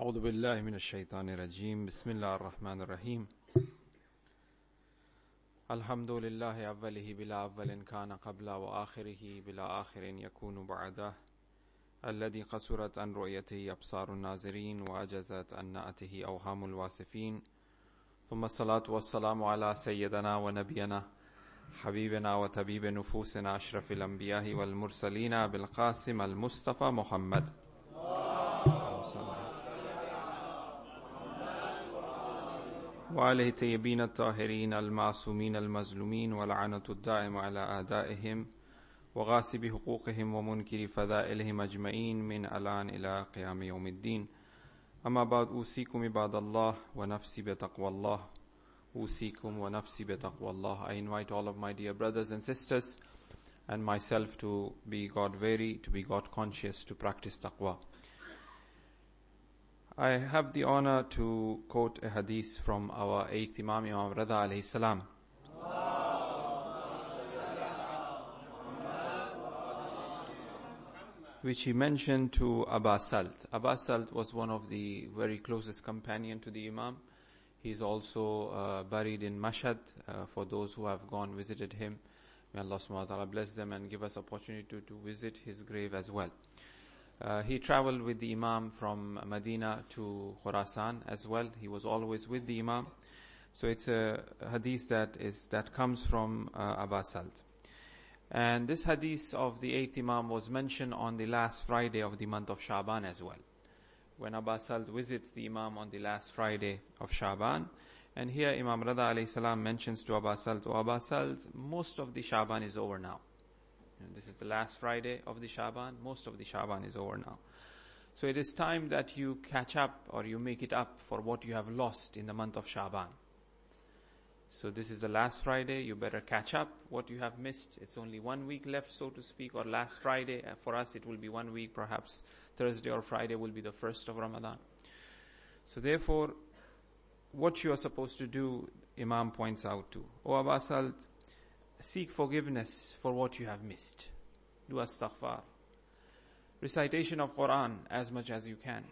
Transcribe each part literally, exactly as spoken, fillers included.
أعوذ بالله من الشيطان الرجيم بسم الله الرحمن الرحيم الحمد لله أوله بلا أول كان قبل وآخره بلا آخر يكون بعده الذي قصرت عن رؤيته أبصار الناظرين وعجزت عن نعته أوهام الواصفين ثم الصلاة والسلام على سيدنا ونبينا حبيبنا وطبيب نفوسنا أشرف الأنبياء والمرسلين بالقاسم المصطفى محمد وعليه الطيبين الطاهرين المعصومين المظلومين ولعنة الدائم على أعدائهم وغاصب حقوقهم ومنكر فضائلهم أجمعين من الآن إلى قيام يوم الدين. أما بعد أوصيكم عباد الله ونفسي بتقوى الله أوصيكم ونفسي بتقوى الله. I invite all of my dear brothers and sisters and myself to be God-wary, to be God-conscious, to practice taqwa. I have the honor to quote a hadith from our eighth Imam, Imam Rida alayhi salam. Which he mentioned to Aba Salt. Aba Salt was one of the very closest companion to the Imam. He is also uh, buried in Mashhad uh, for those who have gone visited him. May Allah subhanahu wa ta'ala bless them and give us opportunity to, to visit his grave as well. Uh, he traveled with the Imam from Medina to Khurasan as well. He was always with the Imam. So it's a hadith that is that comes from uh, Aba Salt. And this hadith of the eighth Imam was mentioned on the last Friday of the month of Shaban as well. When Aba Salt visits the Imam on the last Friday of Shaban. And here Imam Rida alayhi salam mentions to Aba Salt, "O Aba Salt, most of the Shaban is over now. This is the last Friday of the Shaban. Most of the Shaban is over now. So it is time that you catch up or you make it up for what you have lost in the month of Shaban. So this is the last Friday. You better catch up what you have missed. It's only one week left, so to speak, or last Friday. For us, it will be one week. Perhaps Thursday or Friday will be the first of Ramadan. So therefore, what you are supposed to do, Imam points out to, O Aba Salt, seek forgiveness for what you have missed. Do astaghfar. Recitation of Quran as much as you can.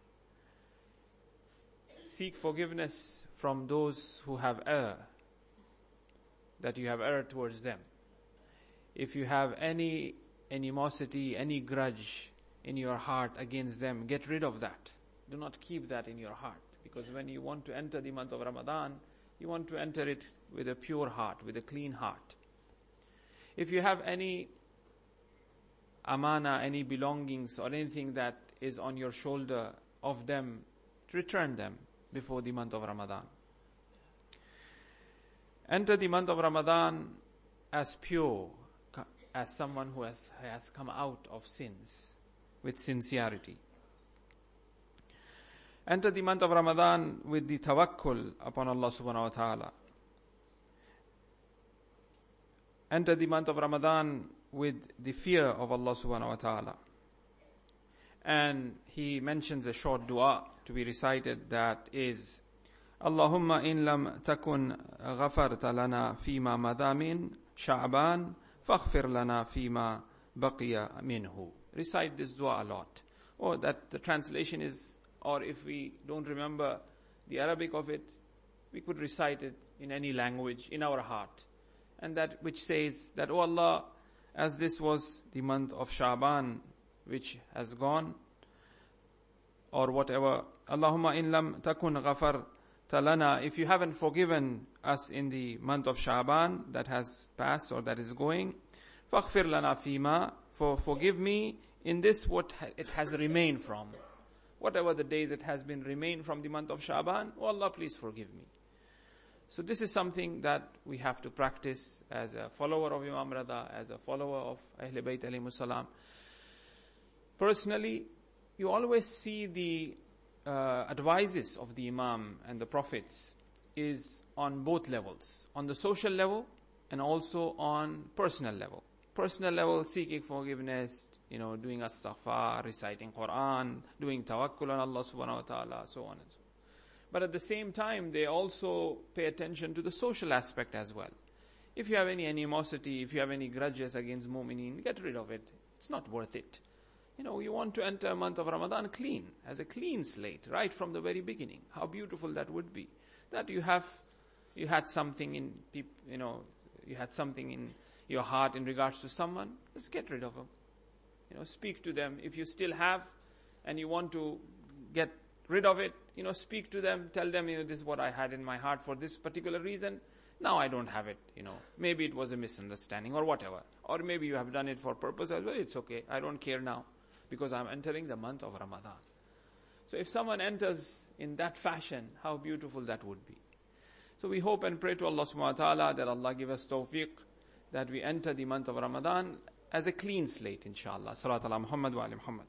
Seek forgiveness from those who have erred, that you have erred towards them. If you have any animosity, any grudge in your heart against them, get rid of that. Do not keep that in your heart. Because when you want to enter the month of Ramadan, you want to enter it with a pure heart, with a clean heart. If you have any amana, any belongings or anything that is on your shoulder of them, return them before the month of Ramadan. Enter the month of Ramadan as pure, as someone who has, has come out of sins with sincerity. Enter the month of Ramadan with the tawakkul upon Allah subhanahu wa ta'ala. Enter the month of Ramadan with the fear of Allah subhanahu wa ta'ala. And he mentions a short dua to be recited that is, Allahumma in lam takun ghafarta lana fima madamin sha'ban faghfir lana fima baqiya minhu. Recite this dua a lot. Or that the translation is, or if we don't remember the Arabic of it, we could recite it in any language in our heart. And that which says that, "O Allah, as this was the month of Shaban which has gone," or whatever, Allahumma in lam takun ghafar talana, if you haven't forgiven us in the month of Shaban that has passed or that is going, faghfir lana fima, for forgive me in this what it has remained from. Whatever the days it has been remained from the month of Shaban, "O Allah, please forgive me." So this is something that we have to practice as a follower of Imam Rida, as a follower of Ahlul Bayt alayhimus salam. Personally, you always see the uh, advices of the Imam and the Prophets is on both levels, on the social level and also on personal level. Personal level, seeking forgiveness, you know, doing astaghfar, reciting Quran, doing tawakkul on Allah subhanahu wa ta'ala, so on and so on. But at the same time, they also pay attention to the social aspect as well. If you have any animosity, if you have any grudges against mu'mineen, get rid of it. It's not worth it. You know, you want to enter a month of Ramadan clean, as a clean slate, right from the very beginning. How beautiful that would be. That you have, you had something in, you know, you had something in your heart in regards to someone, just get rid of them. You know, speak to them. If you still have, and you want to get rid of it, you know, speak to them, tell them, you know, this is what I had in my heart for this particular reason. Now I don't have it, you know. Maybe it was a misunderstanding or whatever. Or maybe you have done it for purpose as well. It's okay. I don't care now because I'm entering the month of Ramadan. So if someone enters in that fashion, how beautiful that would be. So we hope and pray to Allah subhanahu wa ta'ala that Allah give us tawfiq, that we enter the month of Ramadan as a clean slate, inshallah. Salat ala Muhammad wa ali Muhammad.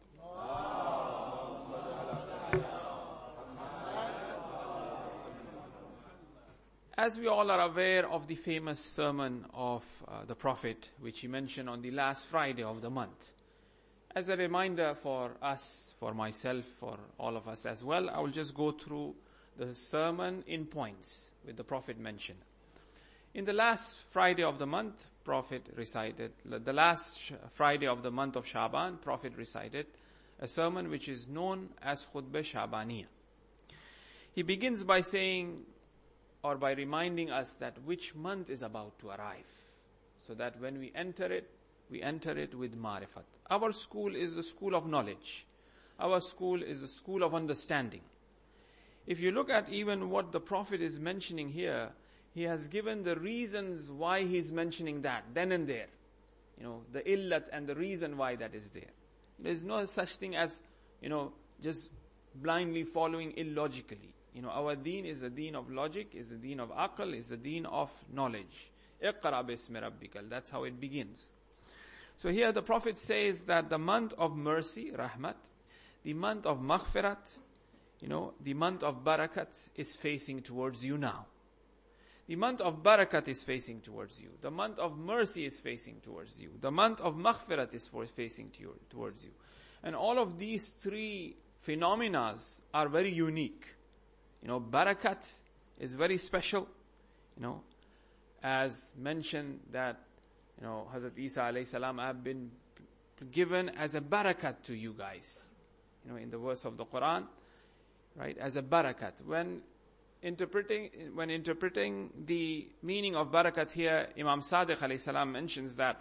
As we all are aware of the famous sermon of uh, the Prophet, which he mentioned on the last Friday of the month. As a reminder for us, for myself, for all of us as well, I will just go through the sermon in points with the Prophet mentioned. In the last Friday of the month, Prophet recited, the last sh- Friday of the month of Shaban, Prophet recited a sermon which is known as Khutbah Shabaniyah. He begins by saying, or by reminding us that which month is about to arrive, so that when we enter it, we enter it with marifat. Our school is the school of knowledge. Our school is the school of understanding. If you look at even what the Prophet is mentioning here, he has given the reasons why he's mentioning that, then and there. You know, the illat and the reason why that is there. There is no such thing as, you know, just blindly following illogically. You know, our deen is the deen of logic, is the deen of aql, is the deen of knowledge. Iqra bismi rabbikal. That's how it begins. So here the Prophet says that the month of mercy, rahmat, the month of maghfirat, you know, the month of barakat is facing towards you now. The month of barakat is facing towards you. The month of mercy is facing towards you. The month of maghfirat is for facing to you, towards you. And all of these three phenomena are very unique. You know, barakat is very special. You know, as mentioned that, you know, Hazrat Isa alayhi salam have been given as a barakat to you guys. You know, in the verse of the Quran, right, as a barakat. When interpreting, when interpreting the meaning of barakat here, Imam Sadiq alayhi salam mentions that.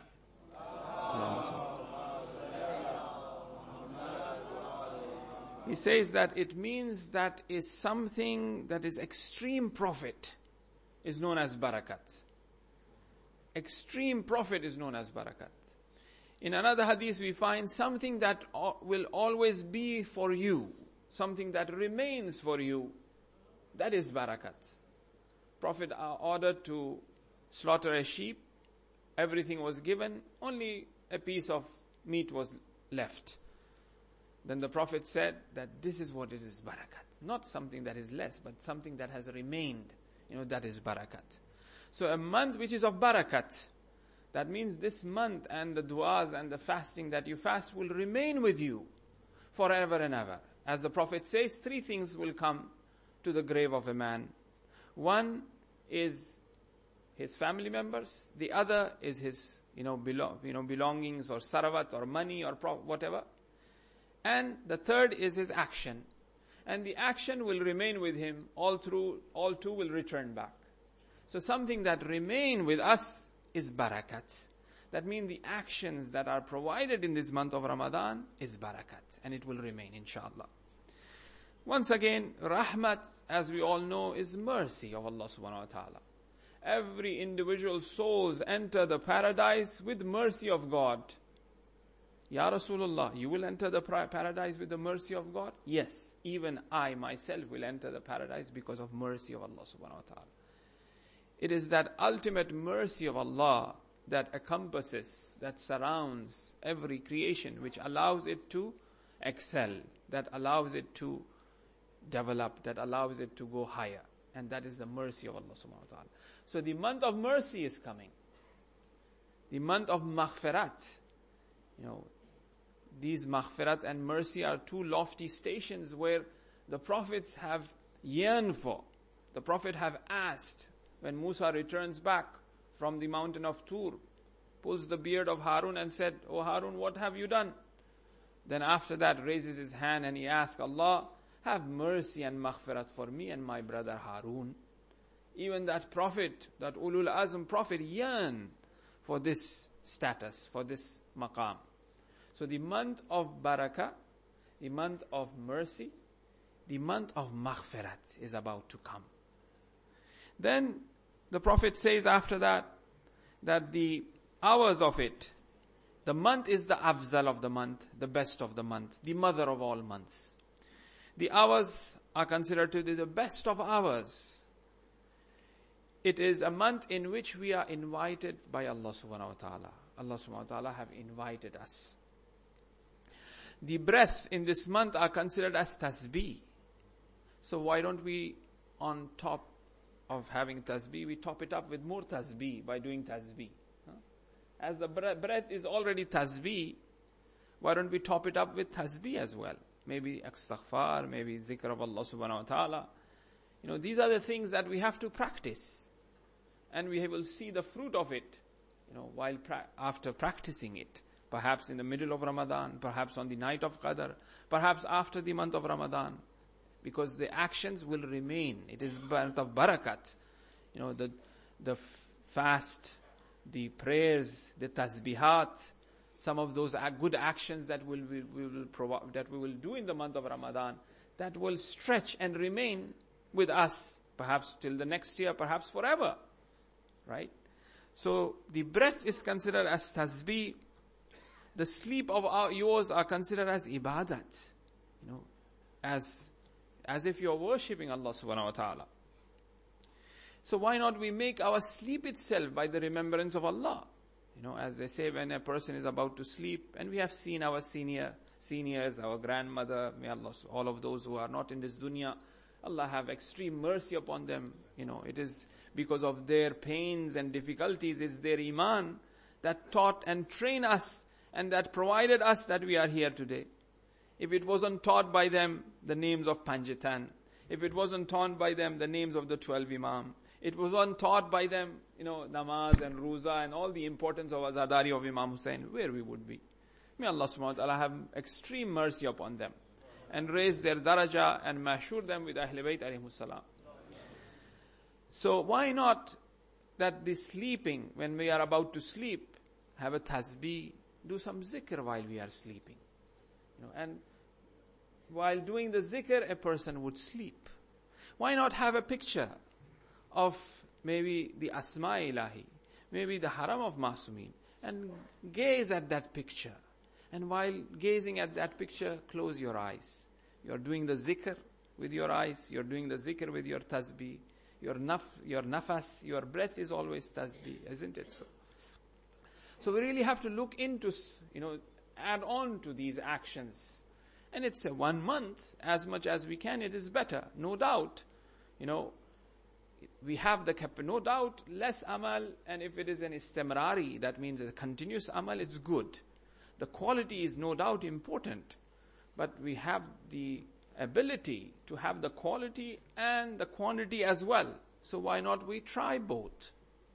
He says that it means that is something that is extreme profit is known as barakat. Extreme profit is known as barakat. In another hadith we find something that will always be for you, something that remains for you, that is barakat. Prophet ordered to slaughter a sheep, everything was given, only a piece of meat was left. Then the Prophet said that this is what it is, barakat. Not something that is less, but something that has remained. You know, that is barakat. So a month which is of barakat, that means this month and the du'as and the fasting that you fast will remain with you forever and ever. As the Prophet says, three things will come to the grave of a man. One is his family members. The other is his, you know, belo- you know belongings or sarawat or money or pro- whatever. And the third is his action. And the action will remain with him all through, all two will return back. So something that remain with us is barakat. That means the actions that are provided in this month of Ramadan is barakat. And it will remain, inshallah. Once again, rahmat, as we all know, is mercy of Allah subhanahu wa ta'ala. Every individual souls enter the paradise with mercy of God. Ya Rasulullah, you will enter the paradise with the mercy of God? Yes, even I myself will enter the paradise because of mercy of Allah subhanahu wa ta'ala. It is that ultimate mercy of Allah that encompasses, that surrounds every creation, which allows it to excel, that allows it to develop, that allows it to go higher. And that is the mercy of Allah subhanahu wa ta'ala. So the month of mercy is coming. The month of maghfirat. You know, these maghfirat and mercy are two lofty stations where the prophets have yearned for. The prophet have asked when Musa returns back from the mountain of Tur, pulls the beard of Harun and said, "Oh Harun, what have you done?" Then after that raises his hand and he asks, Allah, have mercy and maghfirat for me and my brother Harun. Even that prophet, that Ulul Azm prophet yearn for this status, for this maqam. So the month of barakah, the month of mercy, the month of maghfirat is about to come. Then the Prophet says after that, that the hours of it, the month is the afzal of the month, the best of the month, the mother of all months. The hours are considered to be the best of hours. It is a month in which we are invited by Allah subhanahu wa ta'ala. Allah subhanahu wa ta'ala have invited us. The breath in this month are considered as tasbih. So why don't we, on top of having tasbih, we top it up with more tasbih by doing tasbih. Huh? As the breath is already tasbih, why don't we top it up with tasbih as well? Maybe astaghfar, maybe zikr of Allah subhanahu wa ta'ala. You know, these are the things that we have to practice. And we will see the fruit of it, you know, while pra- after practicing it. Perhaps in the middle of Ramadan, perhaps on the night of Qadr, perhaps after the month of Ramadan. Because the actions will remain. It is month of barakat. You know, the the fast, the prayers, the tasbihat, some of those good actions that will we, we will provide, that we will do in the month of Ramadan, that will stretch and remain with us, perhaps till the next year, perhaps forever. Right? So the breath is considered as tasbih. The sleep of our, yours are considered as ibadat. You know, as as if you are worshipping Allah subhanahu wa ta'ala. So why not we make our sleep itself by the remembrance of Allah? You know, as they say, when a person is about to sleep, and we have seen our senior seniors, our grandmother, may Allah, all of those who are not in this dunya, Allah have extreme mercy upon them. You know, it is because of their pains and difficulties, it's their iman that taught and trained us and that provided us that we are here today. If it wasn't taught by them, the names of Panjatan, if it wasn't taught by them, the names of the twelve Imam, it wasn't taught by them, you know, namaz and ruza and all the importance of azadari of Imam Hussain, where we would be. May Allah subhanahu wa ta'ala have extreme mercy upon them and raise their daraja and mashur them with Ahl Bayt alayhimus salam. So why not that the sleeping, when we are about to sleep, have a tasbih, do some zikr while we are sleeping. You know, and while doing the zikr, a person would sleep. Why not have a picture of maybe the Asma Ilahi, maybe the Haram of Masumin, and gaze at that picture. And while gazing at that picture, close your eyes. You're doing the zikr with your eyes, you're doing the zikr with your tasbih. Your naf, your nafas, your breath is always tasbih, isn't it so? So we really have to look into, you know, add on to these actions. And it's a one month, as much as we can, it is better, no doubt. You know, we have the cap, no doubt, less amal, and if it is an istimrari, that means a continuous amal, it's good. The quality is no doubt important, but we have the ability to have the quality and the quantity as well. So why not we try both?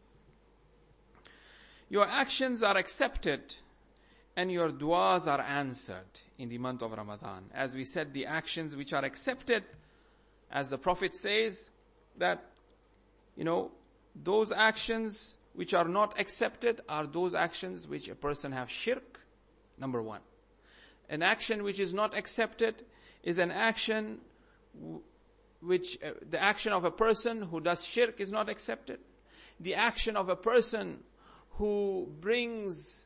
Your actions are accepted and your du'as are answered in the month of Ramadan. As we said, the actions which are accepted, as the Prophet says, that, you know, those actions which are not accepted are those actions which a person have shirk, number one. An action which is not accepted is an action which, uh, the action of a person who does shirk is not accepted. The action of a person who brings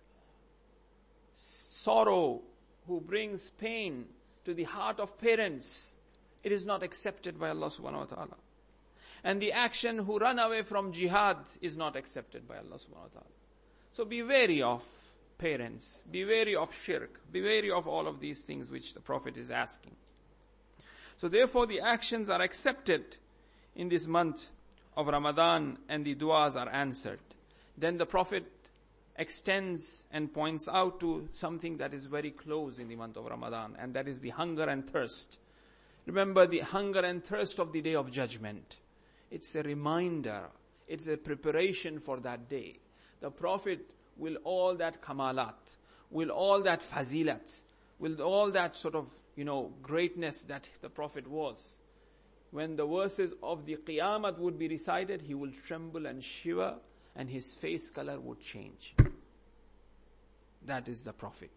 sorrow, who brings pain to the heart of parents, it is not accepted by Allah subhanahu wa ta'ala. And the action who run away from jihad is not accepted by Allah subhanahu wa ta'ala. So be wary of parents, be wary of shirk, be wary of all of these things which the Prophet is asking. So therefore the actions are accepted in this month of Ramadan and the du'as are answered. Then the Prophet extends and points out to something that is very close in the month of Ramadan, and that is the hunger and thirst. Remember the hunger and thirst of the Day of Judgment. It's a reminder, it's a preparation for that day. The Prophet will all that kamalat, will all that fazilat, with all that sort of, you know, greatness that the Prophet was, when the verses of the Qiyamah would be recited, he will tremble and shiver and his face color would change. That is the Prophet.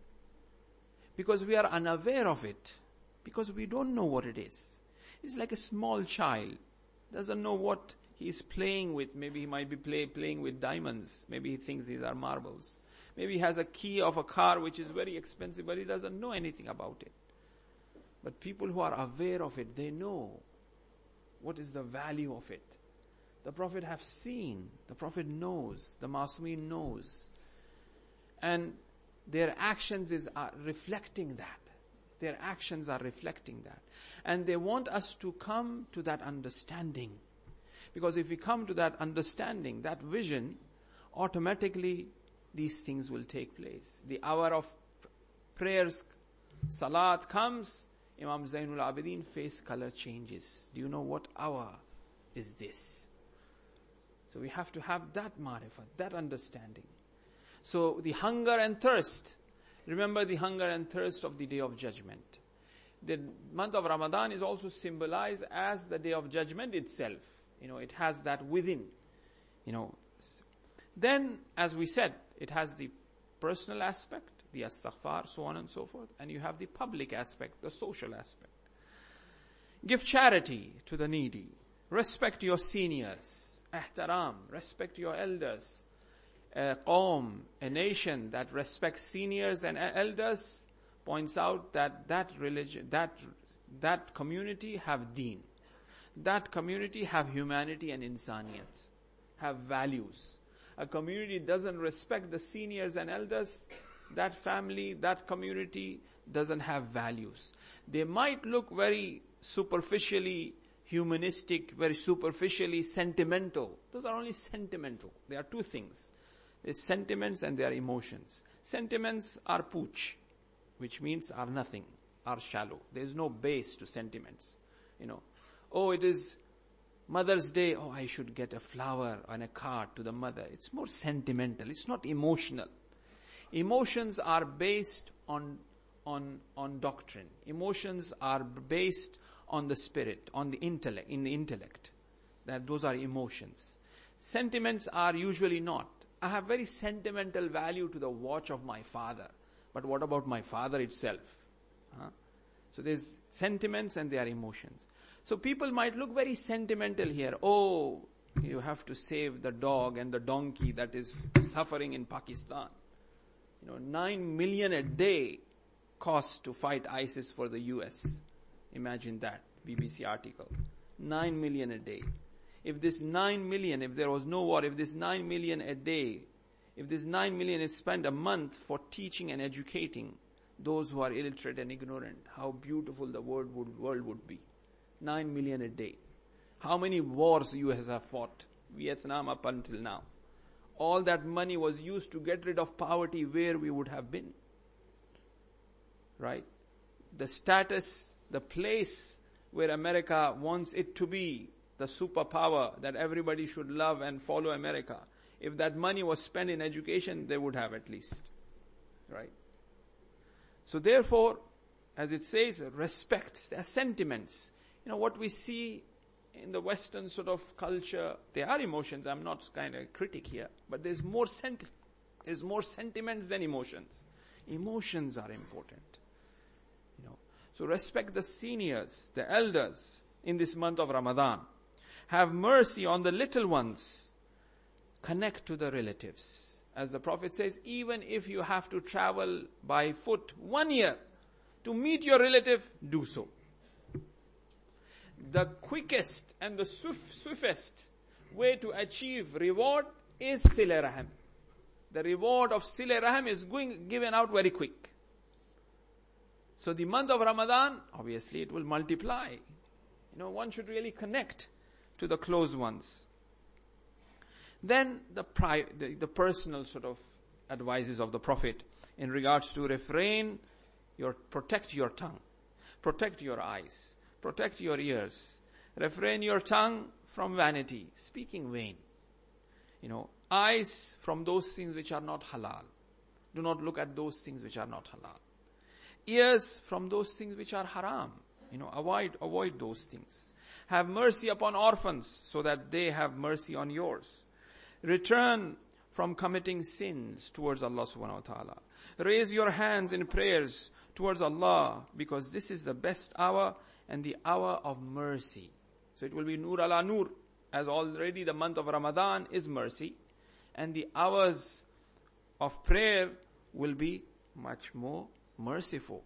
Because we are unaware of it. Because we don't know what it is. It's like a small child. Doesn't know what he is playing with. Maybe he might be play, playing with diamonds. Maybe he thinks these are marbles. Maybe he has a key of a car which is very expensive, but he doesn't know anything about it. But people who are aware of it, they know what is the value of it. The Prophet have seen. The Prophet knows. The Masumeen knows. And their actions is are reflecting that. Their actions are reflecting that. And they want us to come to that understanding. Because if we come to that understanding, that vision, automatically these things will take place. The hour of prayers, salat comes, Imam Zainul Abidin face color changes. Do you know what hour is this? So we have to have that marifat, that understanding. So the hunger and thirst, remember the hunger and thirst of the Day of Judgment. The month of Ramadan is also symbolized as the Day of Judgment itself. You know, it has that within. You know, then as we said, it has the personal aspect, the astaghfar, so on and so forth, and you have the public aspect, the social aspect. Give charity to the needy. Respect your seniors. Ihtaram, respect your elders. A qawm, a nation that respects seniors and elders, points out that that religion, that that community have deen. That community have humanity and insaniyat, have values. A community doesn't respect the seniors and elders, that family, that community doesn't have values. They might look very superficially humanistic, very superficially sentimental. Those are only sentimental. There are two things. There's sentiments and there are emotions. Sentiments are pooch, which means are nothing, are shallow. There is no base to sentiments. You know, oh, it is Mother's Day. Oh, I should get a flower and a card to the mother. It's more sentimental. It's not emotional. Emotions are based on on on doctrine. Emotions are based on the spirit, on the intellect, in the intellect. That those are emotions. Sentiments are usually not. I have very sentimental value to the watch of my father. But what about my father itself? Huh? So there's sentiments and there are emotions. So people might look very sentimental here. Oh, you have to save the dog and the donkey that is suffering in Pakistan. You know, nine million a day costs to fight ISIS for the U S. Imagine that, B B C article. Nine million a day. If this nine million, if there was no war, if this nine million a day, if this nine million is spent a month for teaching and educating those who are illiterate and ignorant, how beautiful the world would, world would be. Nine million a day. How many wars U S have fought? Vietnam up until now. All that money was used to get rid of poverty where we would have been. Right? The status, the place where America wants it to be, the superpower that everybody should love and follow America. If that money was spent in education, they would have at least. Right? So therefore, as it says, respect, their sentiments. You know, what we see in the Western sort of culture, there are emotions. I'm not kind of a critic here, but there's more senti- there's more sentiments than emotions. Emotions are important. You know, so respect the seniors, the elders in this month of Ramadan. Have mercy on the little ones. Connect to the relatives. As the Prophet says, even if you have to travel by foot one year to meet your relative, do so. The quickest and the swift, swiftest way to achieve reward is Sila Rahim. The reward of Sila Rahim is going given out very quick. So the month of Ramadan, obviously it will multiply. You know, one should really connect to the close ones. Then the, pri- the the personal sort of advices of the Prophet in regards to refrain, your protect your tongue, protect your eyes, protect your ears, refrain your tongue from vanity, speaking vain. You know, eyes from those things which are not halal. Do not look at those things which are not halal. ears from those things which are haram. You know, avoid, avoid those things. Have mercy upon orphans so that they have mercy on yours. Return from committing sins towards Allah subhanahu wa ta'ala. Raise your hands in prayers towards Allah because this is the best hour and the hour of mercy. So it will be Nur ala Nur, as already the month of Ramadan is mercy, and the hours of prayer will be much more merciful.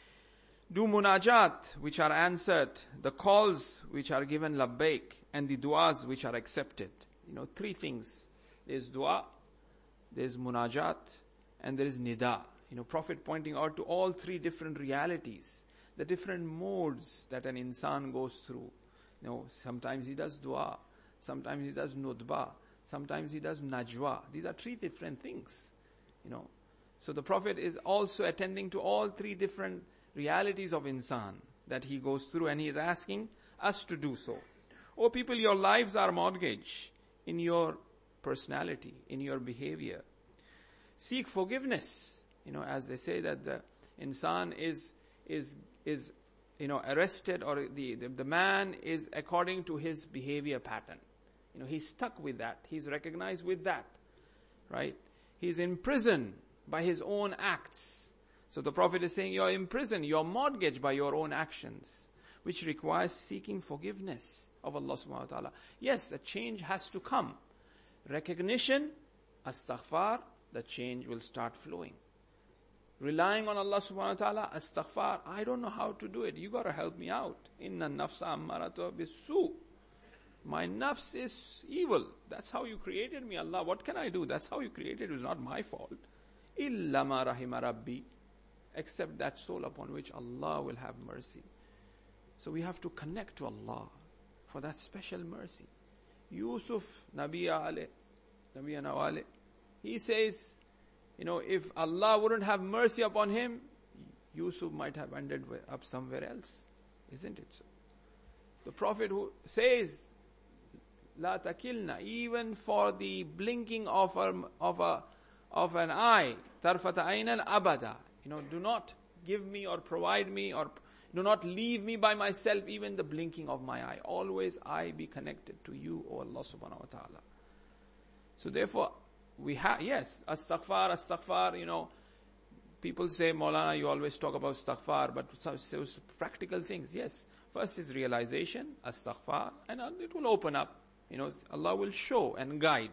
Do munajat, which are answered, the calls which are given labbaik, and the du'as which are accepted. You know, three things. There's dua, there's munajat, and there is nida. You know, Prophet pointing out to all three different realities, the different modes that an insan goes through. You know, sometimes he does dua, sometimes he does nudba, sometimes he does najwa. These are three different things. You know, so the Prophet is also attending to all three different realities of insan that he goes through, and he is asking us to do so. Oh people, your lives are mortgage in your personality, in your behavior. Seek forgiveness. You know, as they say that the insan is is is you know arrested, or the, the the man is according to his behavior pattern. You know, he's stuck with that. He's recognized with that, right? He's in prison by his own acts. So the Prophet is saying you're in prison, you're mortgaged by your own actions, which requires seeking forgiveness of Allah subhanahu wa ta'ala. Yes, the change has to come. Recognition, astaghfar, the change will start flowing. Relying on Allah subhanahu wa ta'ala, astaghfar, I don't know how to do it. You got to help me out. Inna nafsa ammaratu bisu. My nafs is evil. That's how you created me, Allah. What can I do? That's how you created. It was not my fault. Illa ma rahima rabbi. Except that soul upon which Allah will have mercy. So we have to connect to Allah for that special mercy. Yusuf, Nabi Ale, Nabi Nawale, he says, you know, if Allah wouldn't have mercy upon him, Yusuf might have ended up somewhere else. Isn't it so? The Prophet who says, La takilna, even for the blinking of a, of a, of an eye, tarfata aynan abada. You know, do not give me or provide me, or do not leave me by myself, even the blinking of my eye. Always I be connected to you, O Allah subhanahu wa ta'ala. So therefore, we have, yes, astaghfar, astaghfar, you know, people say, Maulana, you always talk about astaghfar, but so, so practical things, yes. First is realization, astaghfar, and it will open up. You know, Allah will show and guide.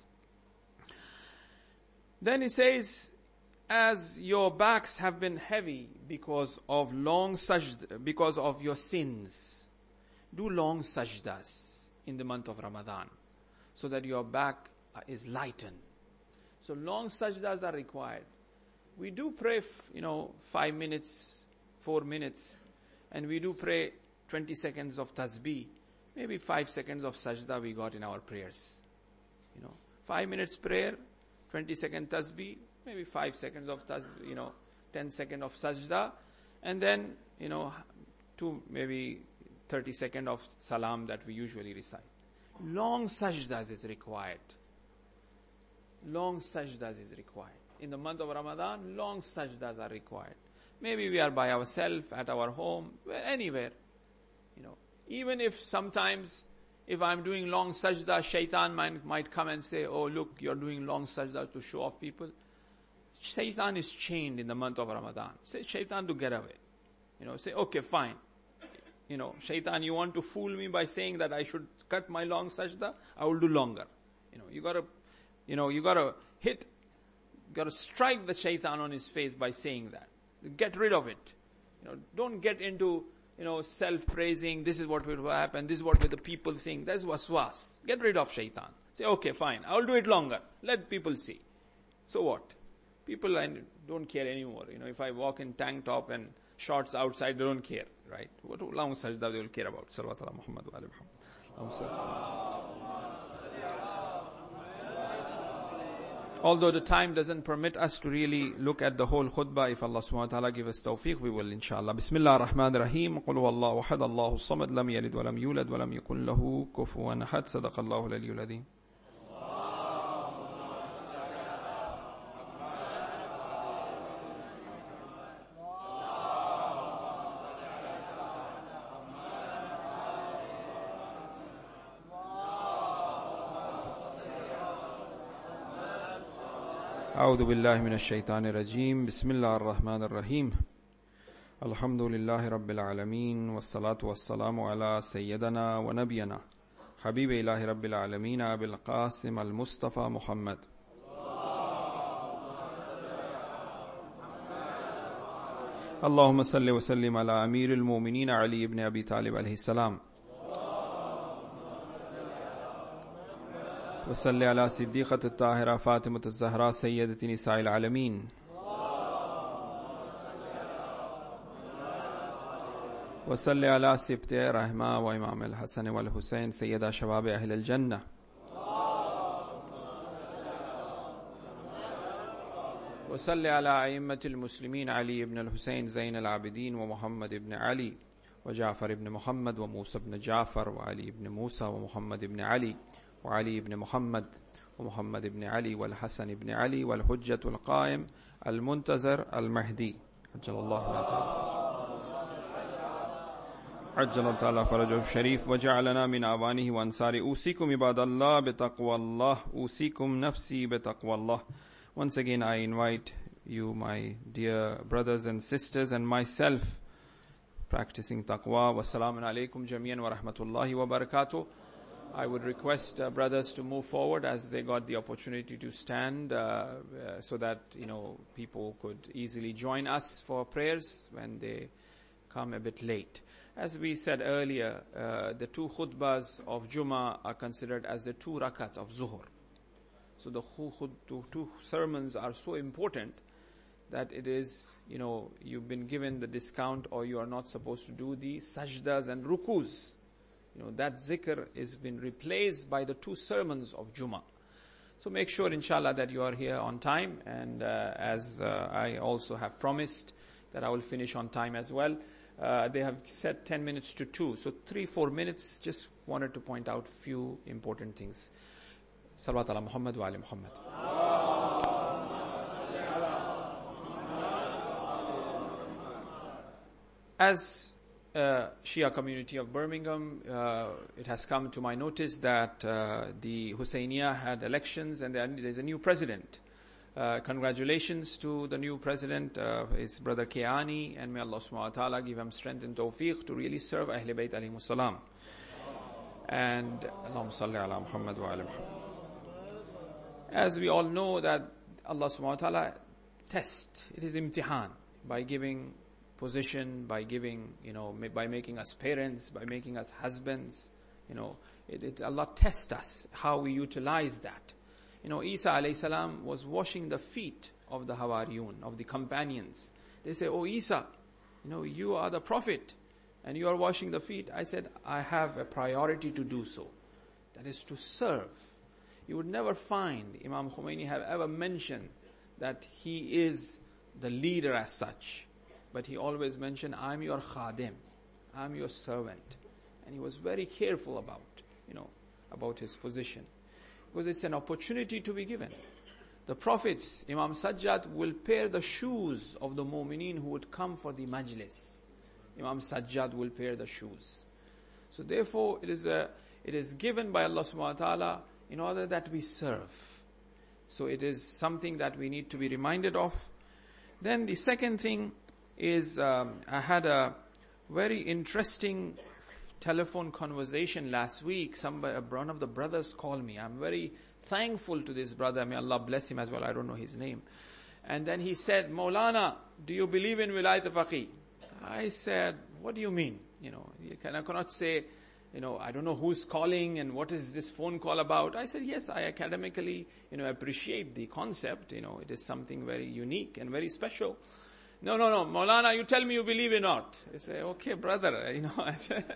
Then he says, as your backs have been heavy because of long sajda, because of your sins, do long sajdas in the month of Ramadan, so that your back is lightened. So long sajdas are required. We do pray, f- you know, five minutes, four minutes, and we do pray twenty seconds of tasbih. Maybe five seconds of sajda we got in our prayers. You know, five minutes prayer, twenty second tasbih, maybe five seconds of taz, you know, ten seconds of sajda, and then, you know, two, maybe thirty seconds of salam that we usually recite. Long sajdas is required. Long sajdas is required. In the month of Ramadan, long sajdas are required. Maybe we are by ourselves, at our home, anywhere. You know, even if sometimes, if I'm doing long sajda, shaitan might, might come and say, oh look, you're doing long sajda to show off people. Shaitan is chained in the month of Ramadan. Say shaitan to get away. You know, say, okay, fine. You know, shaitan, you want to fool me by saying that I should cut my long sajda? I will do longer. You know, you gotta, you know, you gotta hit, you gotta strike the shaitan on his face by saying that. Get rid of it. You know, don't get into, you know, self-praising, this is what will happen, this is what will the people think. That's waswas. Get rid of shaitan. Say, okay, fine, I'll do it longer. Let people see. So what? People don't care anymore. You know, if I walk in tank top and shorts outside, they don't care, right? What long sajda they will care about? Salawat ala Muhammad wa ala Muhammad. Although the time doesn't permit us to really look at the whole khutbah, if Allah subhanahu wa ta'ala give us tawfiq, we will inshallah. Bismillah ar-Rahman ar-Rahim. Qul huwallahu ahad, Allahu samad, lam yalid wa lam yulad wa lam yakun lahu kufuwan ahad. Sadaqallahu al-aliyyul azim. أعوذ بالله من الشيطان الرجيم بسم الله الرحمن الرحيم الحمد لله رب العالمين والصلاة والسلام على سيدنا ونبينا حبيب إله رب العالمين أبي القاسم المصطفى محمد اللهم صل وسلم على أمير المؤمنين علي بن أبي طالب عليه السلام وصل على صديقة الطاهرة فاطمة الزهراء سيدة نساء العالمين وصل على سبط رحمة وإمام الحسن والحسين سيدة شباب أهل الجنة وصل على أئمة المسلمين علي بن الحسين زين العابدين ومحمد بن علي وجعفر بن محمد وموسى بن جعفر وعلي بن موسى ومحمد بن علي وعلي بن محمد ومحمد بن علي والحسن بن علي والحجة القائم المنتظر المهدي عجل الله تعالى عجل تعالى فرجه الشريف وجعلنا من أعوانه وأنصاره. أوصيكم عباد الله بتقوى الله. أوصيكم نفسي بتقوى الله. Once again I invite you, my dear brothers and sisters, and myself practicing taqwa. Wassalamu alaikum jami'an wa rahmatullahi wa barakatuh. I would request uh, brothers to move forward as they got the opportunity to stand, uh, uh, so that, you know, people could easily join us for prayers when they come a bit late. As we said earlier, uh, the two khutbahs of Jummah are considered as the two rakat of Zuhur. So the two, two sermons are so important that it is, you know, you've been given the discount, or you are not supposed to do the sajdas and rukus. You know, that zikr has been replaced by the two sermons of Jummah. So make sure, inshallah, that you are here on time. And uh, as uh, I also have promised that I will finish on time as well. Uh, they have said ten minutes to two. So three, four minutes. Just wanted to point out few important things. Salawat ala Muhammad wa ali Muhammad. As Uh, Shia community of Birmingham, uh, it has come to my notice that uh, the Husseiniya had elections and there is a new president. Uh, congratulations to the new president, uh, his brother Kiani, and may Allah subhanahu wa ta'ala give him strength and tawfiq to really serve Ahlul Bayt alayhimus salam. And Allahumma salli ala Muhammad wa ala Muhammad. As we all know that Allah subhanahu wa ta'ala tests, it is imtihan, by giving position, by giving, you know, by making us parents, by making us husbands, you know, it, it, Allah tests us, how we utilize that. You know, Isa alayhi salam was washing the feet of the Hawariyun, of the companions. They say, oh Isa, you know, you are the prophet, and you are washing the feet. I said, I have a priority to do so. That is to serve. You would never find Imam Khomeini have ever mentioned that he is the leader as such. But he always mentioned, I'm your khadim, I'm your servant. And he was very careful about, you know, about his position. Because it's an opportunity to be given. The prophets, Imam Sajjad, will pair the shoes of the mu'mineen who would come for the majlis. Imam Sajjad will pair the shoes. So therefore, it is a, it is given by Allah subhanahu wa ta'ala in order that we serve. So it is something that we need to be reminded of. Then the second thing is, um, I had a very interesting telephone conversation last week. Somebody, one of the brothers called me. I'm very thankful to this brother. May Allah bless him as well. I don't know his name. And then he said, Maulana, do you believe in Wilayat al-Faqih? I said, what do you mean? You know, you can, I cannot say, you know, I don't know who's calling and what is this phone call about. I said, yes, I academically, you know, appreciate the concept. You know, it is something very unique and very special. No, no, no, Maulana, you tell me you believe or not. I say, okay, brother, you know.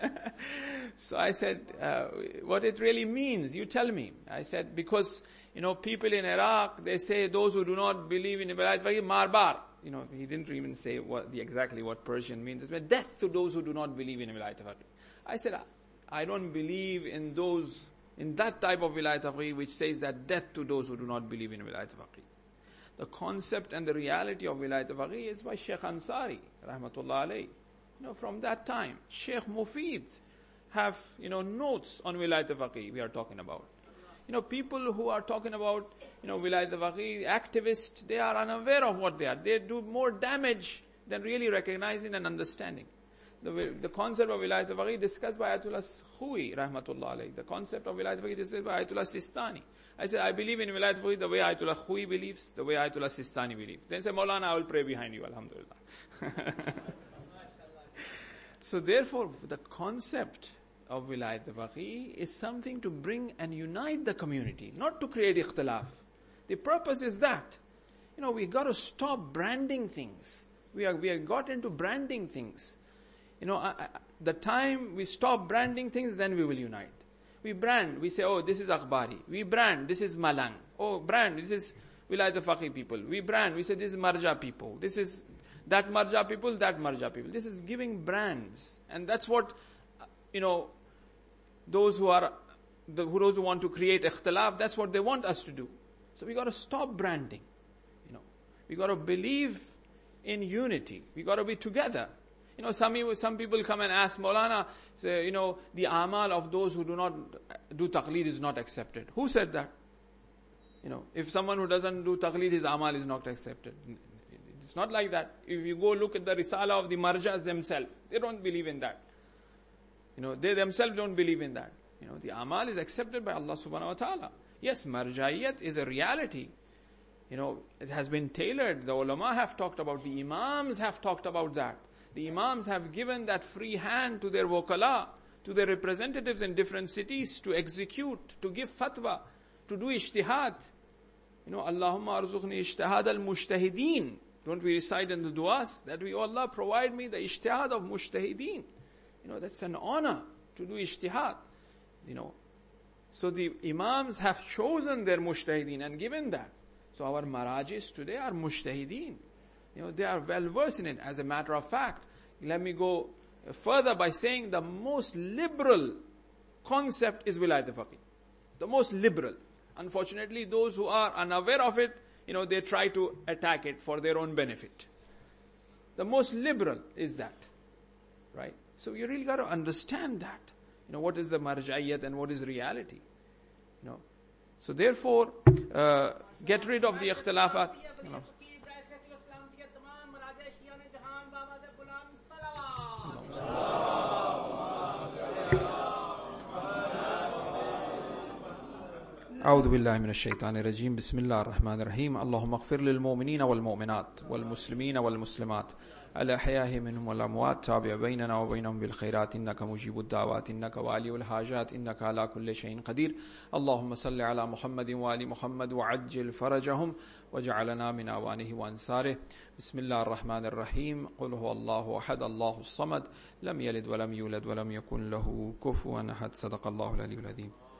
So I said, uh, what it really means, you tell me. I said, because, you know, people in Iraq, they say those who do not believe in Wilayat al-Faqih, marbar. You know, he didn't even say what the exactly what Persian means. It meant death to those who do not believe in Wilayat al-Faqih. I said, I don't believe in those, in that type of Wilayat al-Faqih which says that death to those who do not believe in Wilayat al-Faqih. The concept and the reality of Wilayat al-Faqih is by Sheikh Ansari, rahmatullah alayhi. You know, from that time, Sheikh Mufid have, you know, notes on Wilayat al-Faqih we are talking about. You know, people who are talking about, you know, Wilayat al-Faqih, activists, they are unaware of what they are. They do more damage than really recognizing and understanding. The, the concept of Wilayat al-Faqih discussed by Ayatollah Khui, rahmatullah alayhi. The concept of Wilayat al-Faqih discussed by Ayatollah Sistani. I said, I believe in Wilayat al-Faqih the way Ayatollah Khui believes, the way Ayatollah Sistani believes. Then say, Maulana, I will pray behind you, alhamdulillah. So therefore, the concept of Wilayat al-Faqih is something to bring and unite the community, not to create ikhtilaf. The purpose is that. You know, we got to stop branding things. We are, we have got into branding things. You know, I, I, the time we stop branding things, then we will unite. We brand, we say, oh, this is Akhbari. We brand, this is Malang. Oh, brand, this is Wilayat al-Faqih people. We brand, we say this is Marja people. This is that Marja people, that Marja people. This is giving brands. And that's what, you know, those who are, the, who those who want to create ikhtilaf, that's what they want us to do. So we got to stop branding. You know, we got to believe in unity. We got to be together. You know, some some people come and ask Maulana, say, you know, the amal of those who do not do taqleed is not accepted. Who said that? You know, if someone who doesn't do taqleed, his amal is not accepted. It's not like that. If you go look at the risala of the marjas themselves, they don't believe in that. You know, they themselves don't believe in that. You know, the amal is accepted by Allah subhanahu wa ta'ala. Yes, marjaiyat is a reality. You know, it has been tailored. The ulama have talked about, the imams have talked about that. The imams have given that free hand to their wokala, to their representatives in different cities to execute, to give fatwa, to do ijtihad. You know, Allahumma arzuqni ijtihad al-mujtahideen. Don't we recite in the du'as that we, oh Allah, provide me the ijtihad of mujtahideen. You know, that's an honor to do ijtihad. You know, so the imams have chosen their mujtahideen and given that. So our marajis today are mujtahideen. You know, they are well versed in it. As a matter of fact, let me go further by saying the most liberal concept is Wilayat al-Faqih. The most liberal. Unfortunately, those who are unaware of it, you know, they try to attack it for their own benefit. The most liberal is that. Right? So you really got to understand that. You know, what is the marjaiyat and what is reality. You know. So therefore, uh, get rid of the ikhtilafat. You know. أعوذ بالله من الشيطان الرجيم بسم الله الرحمن الرحيم اللهم اغفر للمؤمنين والمؤمنات والمسلمين والمسلمات الأحياء منهم والأموات تابع بيننا وبينهم بالخيرات إنك مجيب الدعوات إنك والي الحاجات إنك على كل شيء قدير اللهم صل على محمد وآل محمد وعجل فرجهم وجعلنا من أوانه وأنصاره بسم الله الرحمن الرحيم قل هو الله أحد الله الصمد لم يلد ولم يولد ولم يكن له كفوا أحد صدق الله العلي العظيم